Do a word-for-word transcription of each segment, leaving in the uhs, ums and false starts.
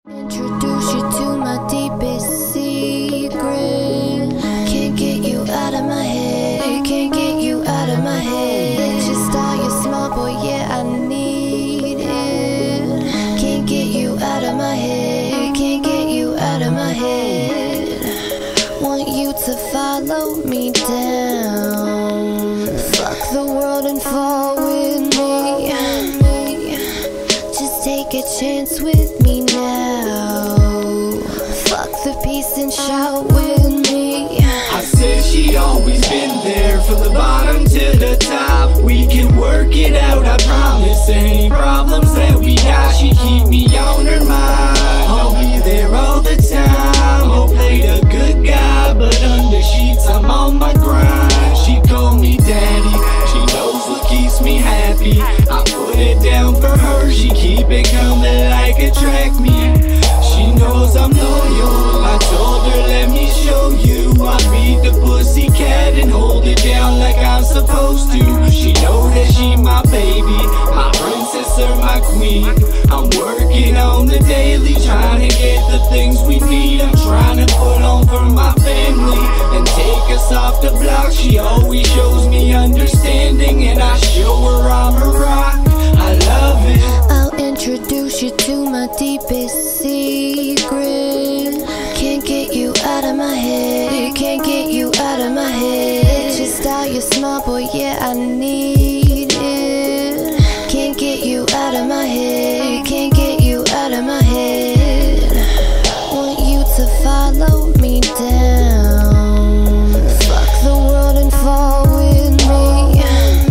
Introduce you to my deepest secret. Can't get you out of my head. Can't get you out of my head. Just all your small boy, yeah, I need it. Can't get you out of my head. Can't get you out of my head. Want you to follow me down. Fuck the world and fall with me. Just take a chance with me now. Fuck the peace and shout with me. I said she always been there, from the bottom to the top. We can work it out, I promise. Any problems that we got, she keep me on her mind. I'll be there all the time. I'll play the good guy, but under sheets I'm on my grind. She call me daddy, she knows what keeps me happy. I put it down for her, she keep it coming like a track meet. She knows I'm loyal, I told her let me show you. I beat the pussycat and hold it down like I'm supposed to. She know that she my baby, my princess or my queen. I'm working on the daily, trying to get the things we need. I'm trying to put on for my family and take us off the block. She always shows me understanding, and I show her I'm a rock. I love it. I'll introduce you to my deepest secret. Can't get you out of my head. Can't get you out of my head. Just all your small boy, yeah, I need it. Can't get you out of my head. Can't get you out of my head. Want you to follow me down. Fuck the world and fall with me.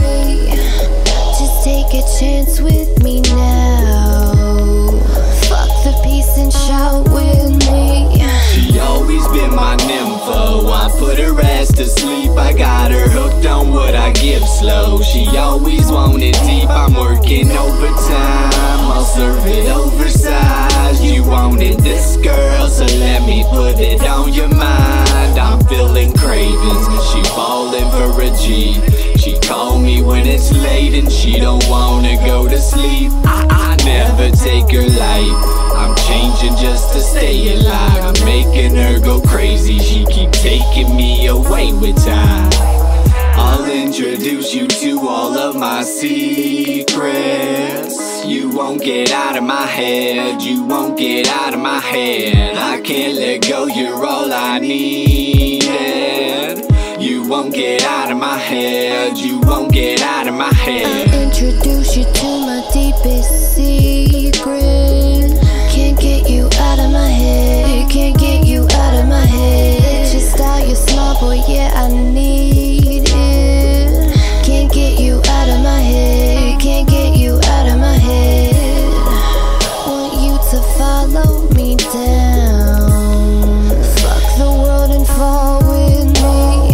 Just take a chance with me now. Fuck the peace and shout with me. She always been my nympho, I put her ass to sleep. I got her hooked on what I give slow. She always want it deep, I'm working overtime. I'll serve it oversized. You wanted this girl, so let me put it on your mind. I'm feeling cravings, she falling for a G. She call me when it's late and she don't wanna go to sleep. I, I never take her light, I'm changing just to stay alive. I'm making her go crazy, she keep taking me away with time. I'll introduce you to all of my secrets. You won't get out of my head, you won't get out of my head. I can't let go, you're all I needed. You won't get out of my head, you won't get out of my head. I'll introduce you to my deepest secret. Can't get you out of my head. Can't get you out of my head. Just all your small boy, yeah, I need it. Can't get you out of my head. Can't get you out of my head. Want you to follow me down. Fuck the world and fall with me.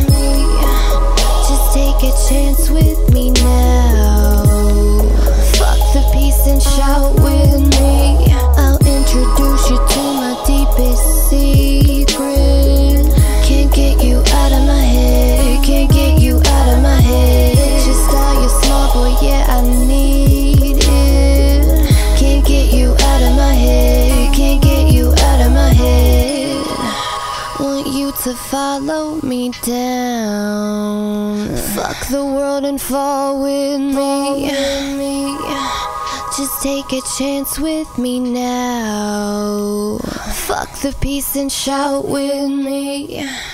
Just take a chance with me now. Fuck the peace and shout with me. I'll introduce you to my deepest secret. Can't get you out of my head. Can't get you out of my head. Just all your small boy, yeah, I need it. Can't get you out of my head. Can't get you out of my head. Want you to follow me down. Fuck the world and fall with me. Just take a chance with me now. Fuck the peace and shout with me.